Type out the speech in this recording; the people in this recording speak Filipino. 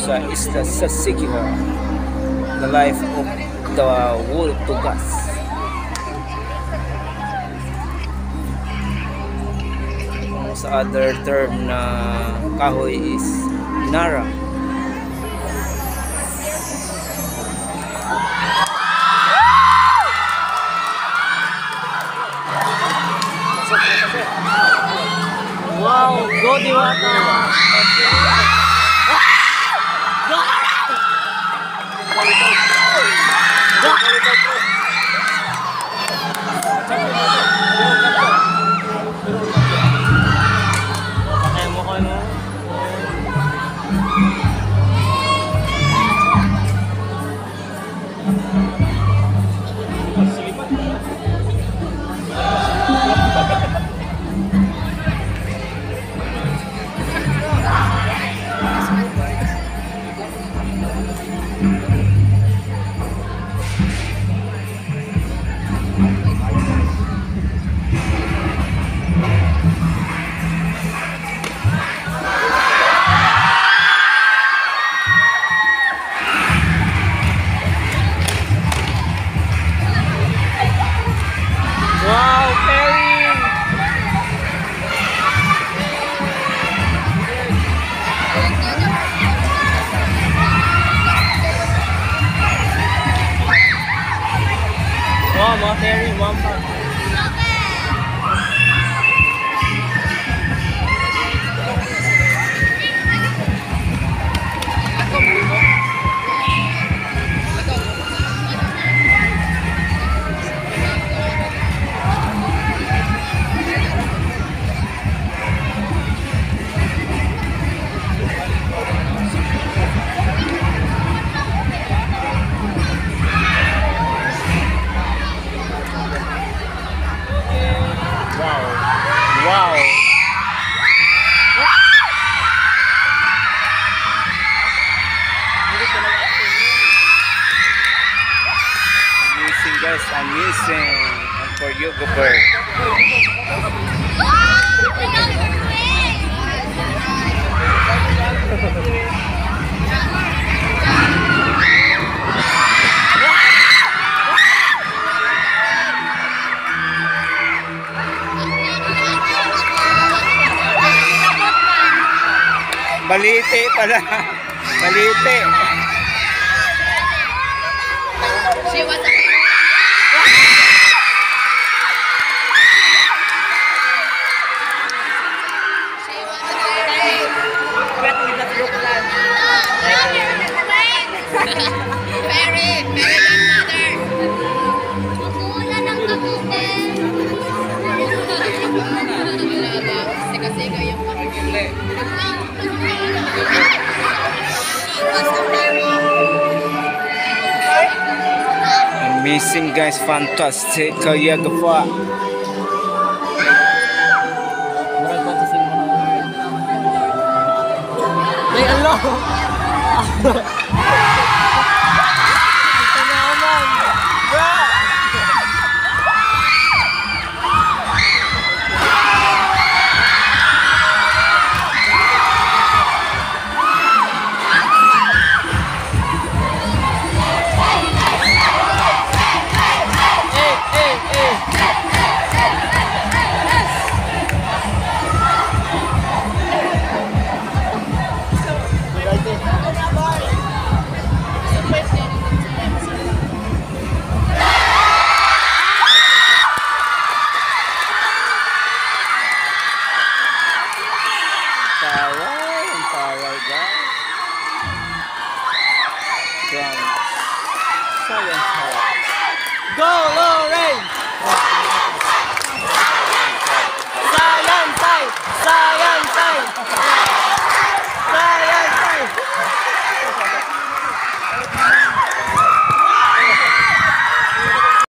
sa isla sa Siquijor, the life of the Woltugas. Sa other term na kahoy is Nara. Wow, go Diwata! Mga ferry, wampa. Wow. Amazing guys, amazing. And for Yoga Bird. Balite pala. Balite. She was very grandmother. Makulan ang kabutin. Siga-siga yung pakikili. Amazing guys, fantastic. Kaya gawa. Murag ba ito sila? Ay, Allah! Ito naman! Bro! Power guys. From Science Hall. Go, Lord!